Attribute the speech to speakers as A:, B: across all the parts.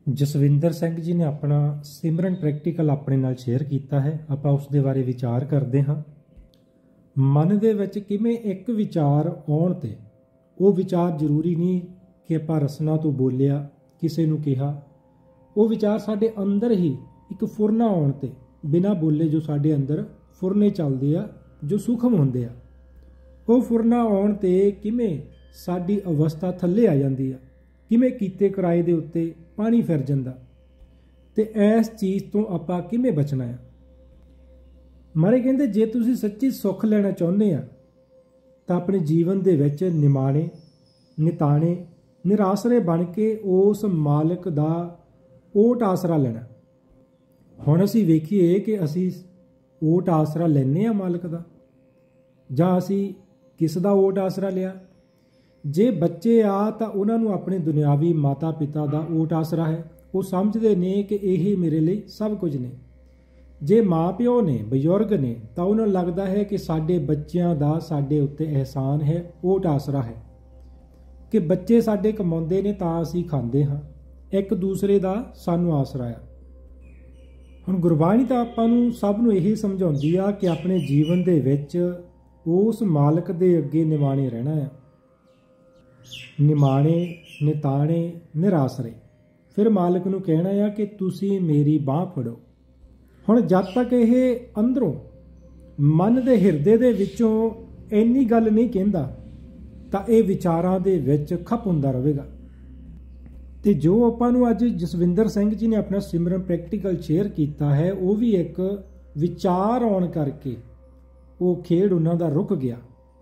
A: ਜਸਵਿੰਦਰ ਸਿੰਘ ਜੀ ਨੇ ਆਪਣਾ ਸਿਮਰਨ ਪ੍ਰੈਕਟੀਕਲ ਆਪਣੇ ਨਾਲ ਸ਼ੇਅਰ ਕੀਤਾ ਹੈ। ਆਪਾਂ ਉਸ ਦੇ ਬਾਰੇ ਵਿਚਾਰ ਕਰਦੇ ਹਾਂ। ਮਨ ਦੇ ਵਿੱਚ ਕਿਵੇਂ ਇੱਕ ਵਿਚਾਰ ਆਉਣ ਤੇ ਉਹ ਵਿਚਾਰ ਜ਼ਰੂਰੀ ਨਹੀਂ ਕਿ ਆਪਾਂ ਰਸਨਾ ਤੋਂ ਬੋਲਿਆ, ਕਿਸੇ ਨੂੰ ਕਿਹਾ, ਉਹ ਵਿਚਾਰ ਸਾਡੇ ਅੰਦਰ ਹੀ ਇੱਕ ਫੁਰਨਾ ਆਉਣ ਤੇ ਬਿਨਾਂ ਬੋਲੇ ਜੋ ਸਾਡੇ ਅੰਦਰ ਫੁਰਨੇ ਚੱਲਦੇ ਆ, ਜੋ ਸੂਖਮ ਹੁੰਦੇ ਆ, ਉਹ ਫੁਰਨਾ ਆਉਣ ਤੇ ਕਿਵੇਂ ਸਾਡੀ ਅਵਸਥਾ ਥੱਲੇ ਆ ਜਾਂਦੀ ਆ, ਕਿਵੇਂ ਕੀਤੇ ਕਿਰਾਏ ਦੇ ਉੱਤੇ ਪਾਣੀ ਫਿਰ ਜਾਂਦਾ, ਤੇ ਇਸ ਚੀਜ਼ ਤੋਂ ਆਪਾਂ ਕਿਵੇਂ ਬਚਣਾ ਆ। ਮਾਰੇ ਕਹਿੰਦੇ ਜੇ ਤੁਸੀਂ ਸੱਚੀ ਸੁੱਖ ਲੈਣਾ ਚਾਹੁੰਦੇ ਆ ਤਾਂ ਆਪਣੇ ਜੀਵਨ ਦੇ ਵਿੱਚ ਨਿਮਾਣੇ, ਨਿਤਾਣੇ, ਨਿਰਾਸਰੇ ਬਣ ਕੇ ਉਸ ਮਾਲਕ ਦਾ ਓਟ ਆਸਰਾ ਲੈਣਾ। ਹੁਣ ਅਸੀਂ ਵੇਖੀਏ ਕਿ ਅਸੀਂ ਓਟ ਆਸਰਾ ਲੈਂਦੇ ਆ ਮਾਲਕ ਦਾ, ਜਾਂ ਅਸੀਂ ਕਿਸ ਦਾ ਓਟ ਆਸਰਾ ਲਿਆ। ਜੇ ਬੱਚੇ ਆ ਤਾਂ ਉਹਨਾਂ ਨੂੰ ਆਪਣੇ ਦੁਨਿਆਵੀ ਮਾਤਾ ਪਿਤਾ ਦਾ ਓਟ ਆਸਰਾ ਹੈ, ਉਹ ਸਮਝਦੇ ਨੇ ਕਿ ਇਹ ਮੇਰੇ ਲਈ ਸਭ ਕੁਝ ਨੇ। ਜੇ ਮਾਂ ਪਿਓ ਨੇ, ਬਜ਼ੁਰਗ ਨੇ, ਤਾਂ ਉਹਨਾਂ ਨੂੰ ਲੱਗਦਾ ਹੈ ਕਿ ਸਾਡੇ ਬੱਚਿਆਂ ਦਾ ਸਾਡੇ ਉੱਤੇ ਅਹਿਸਾਨ ਹੈ, ਓਟ ਆਸਰਾ ਹੈ, ਕਿ ਬੱਚੇ ਸਾਡੇ ਕਮਾਉਂਦੇ ਨੇ ਤਾਂ ਅਸੀਂ ਖਾਂਦੇ ਹਾਂ, ਇੱਕ ਦੂਸਰੇ ਦਾ ਸਾਨੂੰ ਆਸਰਾ ਆ। ਹੁਣ ਗੁਰਬਾਣੀ ਤਾਂ ਆਪਾਂ ਨੂੰ ਸਭ ਨੂੰ ਇਹੀ ਸਮਝਾਉਂਦੀ ਆ ਕਿ ਆਪਣੇ ਜੀਵਨ ਦੇ ਵਿੱਚ ਉਸ ਮਾਲਕ ਦੇ ਅੱਗੇ ਨਿਮਾਣੇ ਰਹਿਣਾ ਆ। ਨਿਮਾਣੇ, ਨਿਤਾਣੇ, ਨਿਰਾਸਰੇ। ਫਿਰ ਮਾਲਕ ਨੂੰ ਕਹਿਣਾ ਆ ਕਿ ਤੁਸੀਂ ਮੇਰੀ ਬਾਂਹ ਫੜੋ। ਹੁਣ ਜਦ ਤੱਕ ਇਹ ਅੰਦਰੋਂ ਮਨ ਦੇ ਹਿਰਦੇ ਦੇ ਵਿੱਚੋਂ ਇੰਨੀ ਗੱਲ ਨਹੀਂ ਕਹਿੰਦਾ ਤਾਂ ਇਹ ਵਿਚਾਰਾਂ ਦੇ ਵਿੱਚ ਖਪ ਹੁੰਦਾ ਰਹੇਗਾ। ਤੇ ਜੋ ਆਪਾਂ ਨੂੰ ਅੱਜ ਜਸਵਿੰਦਰ ਸਿੰਘ ਜੀ ਨੇ ਆਪਣਾ ਸਿਮਰਨ ਪ੍ਰੈਕਟੀਕਲ ਸ਼ੇਅਰ ਕੀਤਾ ਹੈ, ਉਹ ਵੀ ਇੱਕ ਵਿਚਾਰ ਆਉਣ ਕਰਕੇ ਉਹ ਖੇਡ ਉਹਨਾਂ ਦਾ ਰੁਕ ਗਿਆ।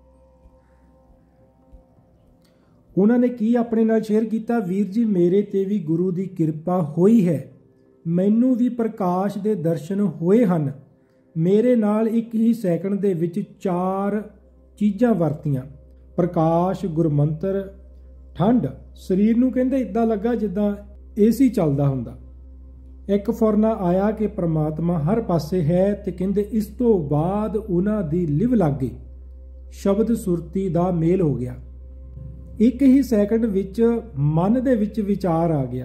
A: ਉਹਨਾਂ ਨੇ ਕੀ ਆਪਣੇ ਨਾਲ ਸ਼ੇਅਰ ਕੀਤਾ? ਵੀਰ ਜੀ, ਮੇਰੇ ਤੇ ਵੀ ਗੁਰੂ ਦੀ ਕਿਰਪਾ ਹੋਈ ਹੈ, ਮੈਨੂੰ ਵੀ ਪ੍ਰਕਾਸ਼ ਦੇ ਦਰਸ਼ਨ ਹੋਏ ਹਨ। ਮੇਰੇ ਨਾਲ ਇੱਕ ਹੀ ਸੈਕਿੰਡ ਦੇ ਵਿੱਚ 4 ਚੀਜ਼ਾਂ ਵਰਤੀਆਂ, ਪ੍ਰਕਾਸ਼, ਗੁਰਮੰਤਰ, ਠੰਡ। ਸਰੀਰ ਨੂੰ ਕਹਿੰਦੇ ਇਦਾਂ ਲੱਗਾ ਜਿੱਦਾਂ ਏਸੀ ਚੱਲਦਾ ਹੁੰਦਾ। ਇੱਕ ਫੁਰਨਾ ਆਇਆ ਕਿ ਪ੍ਰਮਾਤਮਾ ਹਰ ਪਾਸੇ ਹੈ, ਤੇ ਕਹਿੰਦੇ ਇਸ ਤੋਂ ਬਾਅਦ ਉਹਨਾਂ ਦੀ ਲਿਵ ਲੱਗ ਗਈ, ਸ਼ਬਦ ਸੁਰਤੀ ਦਾ ਮੇਲ ਹੋ ਗਿਆ। ਇੱਕ ਹੀ ਸੈਕਿੰਡ ਵਿੱਚ ਮਨ ਦੇ ਵਿੱਚ ਵਿਚਾਰ ਆ ਗਿਆ।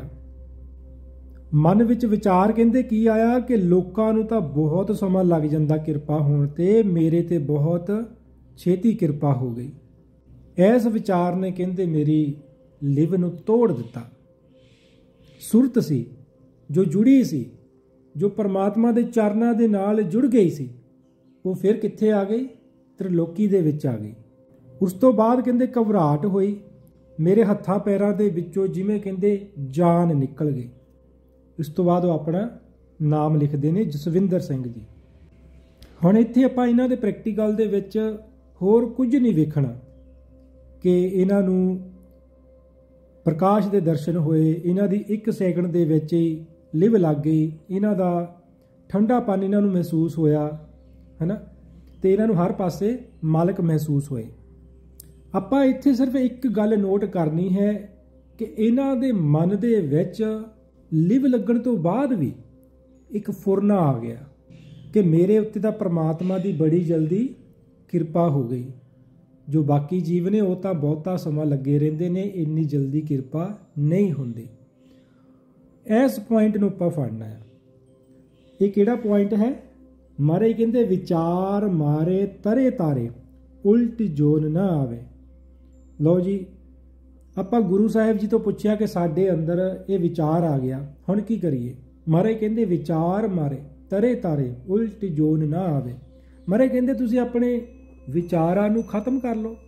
A: ਮਨ ਵਿੱਚ ਵਿਚਾਰ ਕਹਿੰਦੇ ਕੀ ਆਇਆ ਕਿ ਲੋਕਾਂ ਨੂੰ ਤਾਂ ਬਹੁਤ ਸਮਾਂ ਲੱਗ ਜਾਂਦਾ ਕਿਰਪਾ ਹੋਣ ਤੇ, ਮੇਰੇ ਤੇ ਬਹੁਤ ਛੇਤੀ ਕਿਰਪਾ ਹੋ ਗਈ। ਇਸ ਵਿਚਾਰ ਨੇ ਕਹਿੰਦੇ ਮੇਰੀ ਲਿਵ ਨੂੰ ਤੋੜ ਦਿੱਤਾ। ਸੁਰਤ ਸੀ ਜੋ ਜੁੜੀ ਸੀ, ਜੋ ਪਰਮਾਤਮਾ ਦੇ ਚਰਨਾਂ ਦੇ ਨਾਲ ਜੁੜ ਗਈ ਸੀ, ਉਹ ਫਿਰ ਕਿੱਥੇ ਆ ਗਈ? ਤ੍ਰਿਲੋਕੀ ਦੇ ਵਿੱਚ ਆ ਗਈ। ਉਸ ਤੋਂ ਬਾਅਦ ਕਹਿੰਦੇ ਘਬਰਾਹਟ ਹੋਈ, ਮੇਰੇ ਹੱਥਾਂ ਪੈਰਾਂ ਦੇ ਵਿੱਚੋਂ ਜਿਵੇਂ ਕਹਿੰਦੇ ਜਾਨ ਨਿਕਲ ਗਈ। ਇਸ ਤੋਂ ਬਾਅਦ ਉਹ ਆਪਣਾ ਨਾਮ ਲਿਖਦੇ ਨੇ ਜਸਵਿੰਦਰ ਸਿੰਘ ਜੀ। ਹੁਣ ਇੱਥੇ ਆਪਾਂ ਇਹਨਾਂ ਦੇ ਪ੍ਰੈਕਟੀਕਲ ਦੇ ਵਿੱਚ ਹੋਰ ਕੁਝ ਨਹੀਂ ਵੇਖਣਾ ਕਿ ਇਹਨਾਂ ਨੂੰ ਪ੍ਰਕਾਸ਼ ਦੇ ਦਰਸ਼ਨ ਹੋਏ, ਇਹਨਾਂ ਦੀ 1 ਸੈਕਿੰਡ ਦੇ ਵਿੱਚ ਹੀ ਲਿਵ ਲੱਗ ਗਈ, ਇਹਨਾਂ ਦਾ ਠੰਡਾਪਨ ਇਹਨਾਂ ਨੂੰ ਮਹਿਸੂਸ ਹੋਇਆ, ਹੈ ਨਾ, ਤੇ ਇਹਨਾਂ ਨੂੰ ਹਰ ਪਾਸੇ ਮਾਲਕ ਮਹਿਸੂਸ ਹੋਏ। ਆਪਾਂ ਇੱਥੇ ਸਿਰਫ ਇੱਕ ਗੱਲ ਨੋਟ ਕਰਨੀ ਹੈ ਕਿ ਇਹਨਾਂ ਦੇ ਮਨ ਦੇ ਵਿੱਚ ਲਿਵ ਲੱਗਣ ਤੋਂ ਬਾਅਦ ਵੀ ਇੱਕ ਫੁਰਨਾ ਆ ਗਿਆ ਕਿ ਮੇਰੇ ਉੱਤੇ ਤਾਂ ਪਰਮਾਤਮਾ ਦੀ ਬੜੀ ਜਲਦੀ ਕਿਰਪਾ ਹੋ ਗਈ। ਜੋ ਬਾਕੀ ਜੀਵ ਨੇ ਉਹ ਤਾਂ ਬਹੁਤਾ ਸਮਾਂ ਲੱਗੇ ਰਹਿੰਦੇ ਨੇ, ਇੰਨੀ ਜਲਦੀ ਕਿਰਪਾ ਨਹੀਂ ਹੁੰਦੀ। ਇਸ ਪੁਆਇੰਟ ਨੂੰ ਆਪਾਂ ਫੜਨਾ ਹੈ। ਇਹ ਕਿਹੜਾ ਪੁਆਇੰਟ ਹੈ? ਮਾਰੇ ਕਹਿੰਦੇ ਵਿਚਾਰ ਮਾਰੇ ਤਰੇ ਤਾਰੇ, ਉਲਟ ਜੋਨ ਨਾ ਆਵੇ। ਲਓ ਜੀ, ਆਪਾਂ ਗੁਰੂ ਸਾਹਿਬ ਜੀ ਤੋਂ ਪੁੱਛਿਆ ਕਿ ਸਾਡੇ ਅੰਦਰ ਇਹ ਵਿਚਾਰ ਆ ਗਿਆ, ਹੁਣ ਕੀ ਕਰੀਏ? ਮਾਰੇ ਕਹਿੰਦੇ ਵਿਚਾਰ ਮਾਰੇ ਤਰੇ ਤਾਰੇ, ਉਲਟ ਜੋਨ ਨਾ ਆਵੇ। ਮਾਰੇ ਕਹਿੰਦੇ ਤੁਸੀਂ ਆਪਣੇ ਵਿਚਾਰਾਂ ਨੂੰ ਖਤਮ ਕਰ ਲਓ,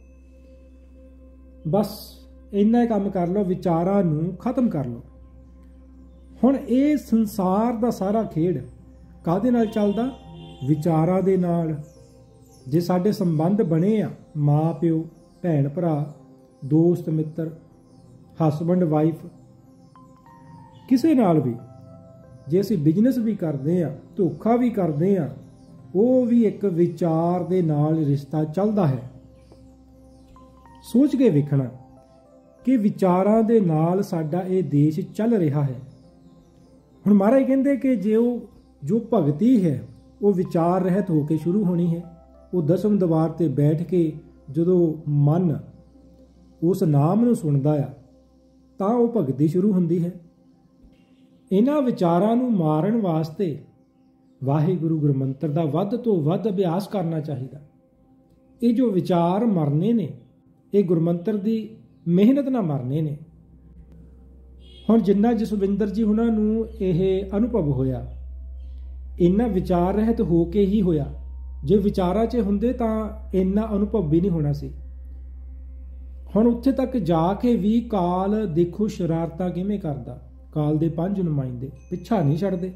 A: ਬਸ ਇੰਨਾ ਹੀ ਕੰਮ ਕਰ ਲਓ, ਵਿਚਾਰਾਂ ਨੂੰ ਖਤਮ ਕਰ ਲਓ। ਹੁਣ ਇਹ ਸੰਸਾਰ ਦਾ ਸਾਰਾ ਖੇਡ ਕਾਹਦੇ ਨਾਲ ਚੱਲਦਾ? ਵਿਚਾਰਾਂ ਦੇ ਨਾਲ। ਜੇ ਸਾਡੇ ਸੰਬੰਧ ਬਣੇ ਆ, ਮਾਂ ਪਿਓ, ਭੈਣ ਭਰਾ, ਦੋਸਤ ਮਿੱਤਰ, ਹਸਬੈਂਡ ਵਾਈਫ, ਕਿਸੇ ਨਾਲ ਵੀ, ਜੇ ਅਸੀਂ ਬਿਜ਼ਨਸ ਵੀ ਕਰਦੇ ਆ, ਧੋਖਾ ਵੀ ਕਰਦੇ ਆ, ਉਹ ਵੀ ਇੱਕ ਵਿਚਾਰ ਦੇ ਨਾਲ ਰਿਸ਼ਤਾ ਚੱਲਦਾ ਹੈ। ਸੋਚ ਕੇ ਵੇਖਣਾ ਕਿ ਵਿਚਾਰਾਂ ਦੇ ਨਾਲ ਸਾਡਾ ਇਹ ਦੇਸ਼ ਚੱਲ ਰਿਹਾ ਹੈ। ਹੁਣ ਮਹਾਰਾਜ ਕਹਿੰਦੇ ਕਿ ਜੋ ਭਗਤੀ ਹੈ ਉਹ ਵਿਚਾਰ ਰਹਿਤ ਹੋ ਕੇ ਸ਼ੁਰੂ ਹੋਣੀ ਹੈ। ਉਹ 10ਵੇਂ ਦਵਾਰ ਤੇ ਬੈਠ ਕੇ ਜਦੋਂ ਮਨ ਉਸ ਨਾਮ ਨੂੰ ਸੁਣਦਾ ਆ ਤਾਂ ਉਹ ਭਗਤੀ ਸ਼ੁਰੂ ਹੁੰਦੀ ਹੈ। ਇਹਨਾਂ ਵਿਚਾਰਾਂ ਨੂੰ ਮਾਰਨ ਵਾਸਤੇ ਵਾਹਿਗੁਰੂ ਗੁਰਮੰਤਰ ਦਾ ਵੱਧ ਤੋਂ ਵੱਧ ਅਭਿਆਸ ਕਰਨਾ ਚਾਹੀਦਾ। ਇਹ ਜੋ ਵਿਚਾਰ ਮਰਨੇ ਨੇ, ਇਹ ਗੁਰਮੰਤਰ ਦੀ ਮਿਹਨਤ ਨਾਲ ਮਰਨੇ ਨੇ। ਹੁਣ ਜਿੰਨਾ ਜਸਵਿੰਦਰ ਜੀ ਉਹਨਾਂ ਨੂੰ ਇਹ ਅਨੁਭਵ ਹੋਇਆ, ਇੰਨਾ ਵਿਚਾਰ ਰਹਿਤ ਹੋ ਕੇ ਹੀ ਹੋਇਆ। ਜੇ ਵਿਚਾਰਾਂ 'ਚ ਹੁੰਦੇ ਤਾਂ ਇੰਨਾ ਅਨੁਭਵ ਵੀ ਨਹੀਂ ਹੋਣਾ ਸੀ। ਹੁਣ ਉੱਥੇ ਤੱਕ ਜਾ ਕੇ ਵੀ ਕਾਲ ਦੇਖੋ ਸ਼ਰਾਰਤਾਂ ਕਿਵੇਂ ਕਰਦਾ। ਕਾਲ ਦੇ 5 ਨੁਮਾਇੰਦੇ ਪਿੱਛਾ ਨਹੀਂ ਛੱਡਦੇ।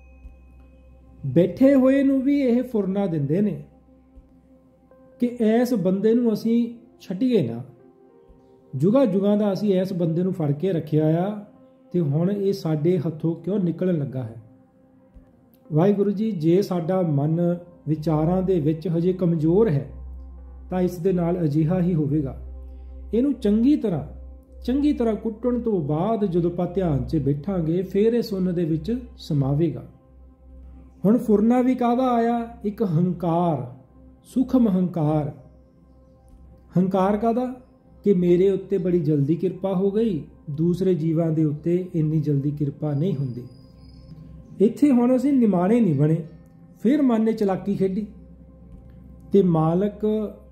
A: ਬੈਠੇ ਹੋਏ ਨੂੰ ਵੀ ਇਹ ਫੁਰਨਾ ਦਿੰਦੇ ਨੇ ਕਿ ਇਸ ਬੰਦੇ ਨੂੰ ਅਸੀਂ ਛੱਡੀਏ ਨਾ। ਜੁਗਾਂ ਜੁਗਾਂ ਦਾ ਅਸੀਂ ਇਸ ਬੰਦੇ ਨੂੰ ਫੜ ਕੇ ਰੱਖਿਆ ਆ ਤੇ ਹੁਣ ਇਹ ਸਾਡੇ ਹੱਥੋਂ ਕਿਉਂ ਨਿਕਲਣ ਲੱਗਾ ਹੈ। ਵਾਹਿਗੁਰੂ ਜੀ, ਜੇ ਸਾਡਾ ਮਨ ਵਿਚਾਰਾਂ ਦੇ ਵਿੱਚ ਹਜੇ ਕਮਜ਼ੋਰ ਹੈ ਤਾਂ ਇਸ ਦੇ ਨਾਲ ਅਜਿਹਾ ਹੀ ਹੋਵੇਗਾ। ਇਹਨੂੰ ਚੰਗੀ ਤਰ੍ਹਾਂ ਕੁੱਟਣ ਤੋਂ ਬਾਅਦ ਜਦੋਂ ਆਪਾਂ ਧਿਆਨ 'ਚ ਬੈਠਾਂਗੇ ਫਿਰ ਇਹ ਸੁੰਨ ਦੇ ਵਿੱਚ ਸਮਾਵੇਗਾ। ਹੁਣ ਫੁਰਨਾ ਵੀ ਕਾਹਦਾ ਆਇਆ? ਇੱਕ ਹੰਕਾਰ, ਸੂਖਮ ਹੰਕਾਰ। ਹੰਕਾਰ ਕਾਹਦਾ? ਕਿ ਮੇਰੇ ਉੱਤੇ ਬੜੀ ਜਲਦੀ ਕਿਰਪਾ ਹੋ ਗਈ, ਦੂਸਰੇ ਜੀਵਾਂ ਦੇ ਉੱਤੇ ਇੰਨੀ ਜਲਦੀ ਕਿਰਪਾ ਨਹੀਂ ਹੁੰਦੀ। ਇੱਥੇ ਹੁਣ ਅਸੀਂ ਨਿਮਾਣੇ ਨਹੀਂ ਬਣੇ। ਫਿਰ ਮਨ ਨੇ ਚਲਾਕੀ ਖੇਡੀ ਤੇ ਮਾਲਕ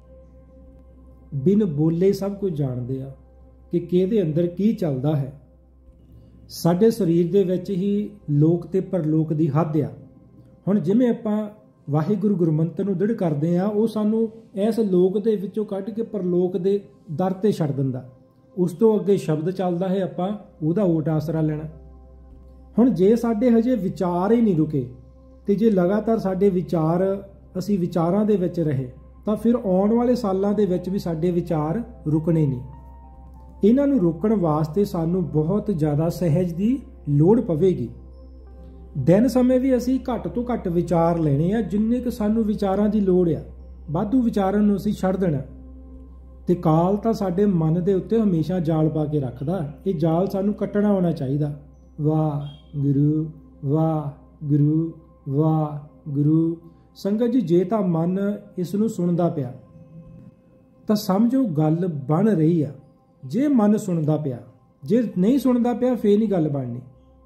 A: ਬਿਨ ਬੋਲੇ ਸਭ ਕੁਝ ਜਾਣਦੇ ਆ ਕਿ ਕਿਹਦੇ ਅੰਦਰ ਕੀ ਚੱਲਦਾ ਹੈ। ਸਾਡੇ ਸਰੀਰ ਦੇ ਵਿੱਚ ਹੀ ਲੋਕ ਤੇ ਪਰਲੋਕ ਦੀ ਹੱਦ ਆ। ਹੁਣ ਜਿਵੇਂ ਆਪਾਂ ਵਾਹਿਗੁਰੂ ਗੁਰਮੰਤਰ ਨੂੰ ਦ੍ਰਿੜ ਕਰਦੇ ਆ, ਉਹ ਸਾਨੂੰ ਇਸ ਲੋਕ ਦੇ ਵਿੱਚੋਂ ਕੱਢ ਕੇ ਪਰਲੋਕ ਦੇ ਦਰ ਤੇ ਛੱਡ ਦਿੰਦਾ। ਉਸ ਤੋਂ ਅੱਗੇ ਸ਼ਬਦ ਚੱਲਦਾ ਹੈ, ਆਪਾਂ ਉਹਦਾ ਓਟ ਆਸਰਾ ਲੈਣਾ। ਹੁਣ ਜੇ ਸਾਡੇ ਹਜੇ ਵਿਚਾਰ ਹੀ ਨਹੀਂ ਰੁਕੇ ਤੇ ਜੇ ਲਗਾਤਾਰ ਸਾਡੇ ਵਿਚਾਰ, ਅਸੀਂ ਵਿਚਾਰਾਂ ਦੇ ਵਿੱਚ ਰਹੇ ਤਾਂ ਫਿਰ ਆਉਣ ਵਾਲੇ ਸਾਲਾਂ ਦੇ ਵਿੱਚ ਵੀ ਸਾਡੇ ਵਿਚਾਰ ਰੁਕਣੇ ਨਹੀਂ। ਇਹਨਾਂ ਨੂੰ ਰੋਕਣ ਵਾਸਤੇ ਸਾਨੂੰ ਬਹੁਤ ਜ਼ਿਆਦਾ ਸਹਿਜ ਦੀ ਲੋੜ ਪਵੇਗੀ। ਦਿਨ ਸਮੇਂ ਵੀ ਅਸੀਂ ਘੱਟ ਤੋਂ ਘੱਟ ਵਿਚਾਰ ਲੈਣੇ ਆ ਜਿੰਨੇ ਕੁ ਸਾਨੂੰ ਵਿਚਾਰਾਂ ਦੀ ਲੋੜ ਆ। ਵਾਧੂ ਵਿਚਾਰਾਂ ਨੂੰ ਅਸੀਂ ਛੱਡ ਦੇਣਾ। ਤੇ ਕਾਲ ਤਾਂ ਸਾਡੇ ਮਨ ਦੇ ਉੱਤੇ ਹਮੇਸ਼ਾ ਜਾਲ ਪਾ ਕੇ ਰੱਖਦਾ। ਇਹ ਜਾਲ ਸਾਨੂੰ ਕੱਟਣਾ ਆਉਣਾ ਚਾਹੀਦਾ। ਵਾਹਿਗੁਰੂ ਵਾਹਿਗੁਰੂ ਵਾਹਿਗੁਰੂ। ਸੰਗਤ ਜੀ, ਜੇ ਤਾਂ ਮਨ ਇਸ ਨੂੰ ਸੁਣਦਾ ਪਿਆ ਤਾਂ ਸਮਝੋ ਗੱਲ ਬਣ ਰਹੀ ਆ। ਜੇ ਮਨ ਸੁਣਦਾ ਪਿਆ, ਜੇ ਨਹੀਂ ਸੁਣਦਾ ਪਿਆ ਫੇਰ ਨਹੀਂ ਗੱਲ ਬਣਨੀ।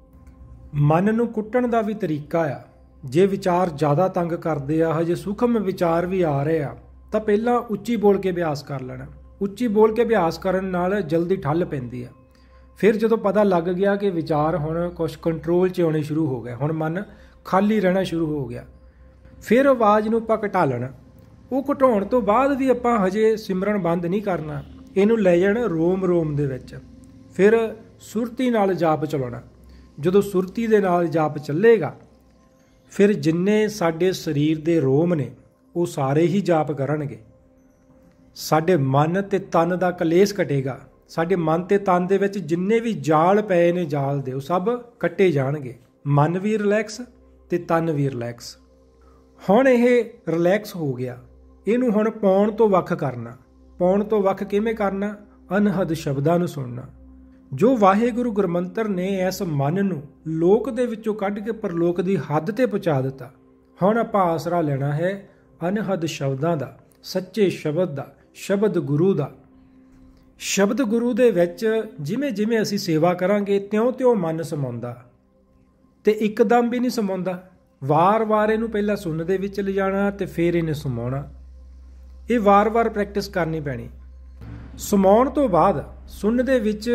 A: ਮਨ ਨੂੰ ਕੁੱਟਣ ਦਾ ਵੀ ਤਰੀਕਾ ਆ। ਜੇ ਵਿਚਾਰ ਜ਼ਿਆਦਾ ਤੰਗ ਕਰਦੇ ਆ, ਹਜੇ ਸੂਖਮ ਵਿਚਾਰ ਵੀ ਆ ਰਹੇ ਆ, ਤਾਂ ਪਹਿਲਾਂ ਉੱਚੀ ਬੋਲ ਕੇ ਅਭਿਆਸ ਕਰ ਲੈਣਾ। ਉੱਚੀ ਬੋਲ ਕੇ ਅਭਿਆਸ ਕਰਨ ਨਾਲ ਜਲਦੀ ਠੱਲ ਪੈਂਦੀ ਆ। ਫਿਰ ਜਦੋਂ ਪਤਾ ਲੱਗ ਗਿਆ ਕਿ ਵਿਚਾਰ ਹੁਣ ਕੁਝ ਕੰਟਰੋਲ 'ਚ ਆਉਣੇ ਸ਼ੁਰੂ ਹੋ ਗਏ, ਹੁਣ ਮਨ ਖਾਲੀ ਰਹਿਣਾ ਸ਼ੁਰੂ ਹੋ ਗਿਆ, ਫਿਰ ਆਵਾਜ਼ ਨੂੰ ਆਪਾਂ ਘਟਾ ਲੈਣਾ। ਉਹ ਘਟਾਉਣ ਤੋਂ ਬਾਅਦ ਵੀ ਆਪਾਂ ਹਜੇ ਸਿਮਰਨ ਬੰਦ ਨਹੀਂ ਕਰਨਾ। ਇਹਨੂੰ ਲੈ ਜਾਣਾ ਰੋਮ ਰੋਮ ਦੇ ਵਿੱਚ। ਫਿਰ ਸੁਰਤੀ ਨਾਲ ਜਾਪ ਚਲਾਉਣਾ। ਜਦੋਂ ਸੁਰਤੀ ਦੇ ਨਾਲ ਜਾਪ ਚੱਲੇਗਾ ਫਿਰ ਜਿੰਨੇ ਸਾਡੇ ਸਰੀਰ ਦੇ ਰੋਮ ਨੇ ਉਹ ਸਾਰੇ ਹੀ ਜਾਪ ਕਰਨਗੇ। ਸਾਡੇ ਮਨ ਤੇ ਤਨ ਦਾ ਕਲੇਸ਼ ਘਟੇਗਾ। ਸਾਡੇ ਮਨ ਤੇ ਤਨ ਦੇ ਵਿੱਚ ਜਿੰਨੇ ਵੀ ਜਾਲ ਪਏ ਨੇ ਜਾਲ ਦੇ, ਉਹ ਸਭ ਕੱਟੇ ਜਾਣਗੇ। ਮਨ ਵੀ ਰਿਲੈਕਸ ਤੇ ਤਨ ਵੀ ਰਿਲੈਕਸ। ਹੁਣ ਇਹ ਰਿਲੈਕਸ ਹੋ ਗਿਆ। ਇਹਨੂੰ ਹੁਣ ਪਾਉਣ ਤੋਂ ਵੱਖ ਕਰਨਾ। ਪਾਉਣ ਤੋਂ ਵੱਖ ਕਿਵੇਂ ਕਰਨਾ? ਅਨਹਦ ਸ਼ਬਦਾਂ ਨੂੰ ਸੁਣਨਾ। ਜੋ ਵਾਹਿਗੁਰੂ ਗੁਰਮੰਤਰ ਨੇ ਇਸ ਮਨ ਨੂੰ ਲੋਕ ਦੇ ਵਿੱਚੋਂ ਕੱਢ ਕੇ ਪਰਲੋਕ ਦੀ ਹੱਦ ਤੇ ਪਹੁੰਚਾ ਦਿੱਤਾ। ਹੁਣ ਆਪਾਂ ਆਸਰਾ ਲੈਣਾ ਹੈ ਅਨਹਦ ਸ਼ਬਦਾਂ ਦਾ, ਸੱਚੇ ਸ਼ਬਦ ਦਾ, ਸ਼ਬਦ ਗੁਰੂ ਦਾ। ਸ਼ਬਦ ਗੁਰੂ ਦੇ ਵਿੱਚ ਜਿਵੇਂ ਜਿਵੇਂ ਅਸੀਂ ਸੇਵਾ ਕਰਾਂਗੇ ਤਿਉਂ-ਤਿਉਂ ਮਨ ਸਮਾਉਂਦਾ ਤੇ ਇੱਕਦਮ ਵੀ ਨਹੀਂ ਸਮਾਉਂਦਾ। ਵਾਰ-ਵਾਰ ਇਹਨੂੰ ਪਹਿਲਾਂ ਸੁਣਨ ਦੇ ਵਿੱਚ ਲਿਜਾਣਾ ਤੇ ਫਿਰ ਇਹਨੇ ਸਮਾਉਣਾ। ਇਹ ਵਾਰ-ਵਾਰ ਪ੍ਰੈਕਟਿਸ ਕਰਨੀ ਪੈਣੀ। ਸਮਾਉਣ ਤੋਂ ਬਾਅਦ ਸੁਣਨ ਦੇ ਵਿੱਚ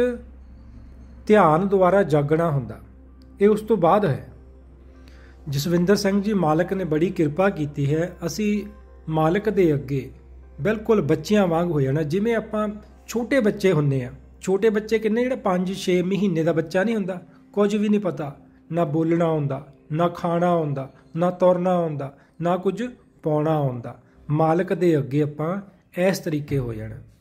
A: ਧਿਆਨ ਦੁਆਰਾ ਜਾਗਣਾ ਹੁੰਦਾ। ਇਹ ਉਸ ਤੋਂ ਬਾਅਦ ਹੈ। ਜਸਵਿੰਦਰ ਸਿੰਘ ਜੀ, ਮਾਲਕ ਨੇ ਬੜੀ ਕਿਰਪਾ ਕੀਤੀ ਹੈ। ਅਸੀਂ ਮਾਲਕ ਦੇ ਅੱਗੇ ਬਿਲਕੁਲ ਬੱਚਿਆਂ ਵਾਂਗ ਹੋ ਜਾਣਾ। ਜਿਵੇਂ ਆਪਾਂ ਛੋਟੇ ਬੱਚੇ ਹੁੰਦੇ ਆ। ਛੋਟੇ ਬੱਚੇ ਕਿੰਨੇ, ਜਿਹੜਾ 5-6 ਮਹੀਨੇ ਦਾ ਬੱਚਾ ਨਹੀਂ ਹੁੰਦਾ, ਕੁਝ ਵੀ ਨਹੀਂ ਪਤਾ, ਨਾ ਬੋਲਣਾ ਆਉਂਦਾ, ਨਾ ਖਾਣਾ ਆਉਂਦਾ, ਨਾ ਤੁਰਨਾ ਆਉਂਦਾ, ਨਾ ਕੁਝ ਪਾਉਣਾ ਆਉਂਦਾ। ਮਾਲਕ ਦੇ ਅੱਗੇ ਆਪਾਂ ਇਸ ਤਰੀਕੇ ਹੋ ਜਾਣਾ।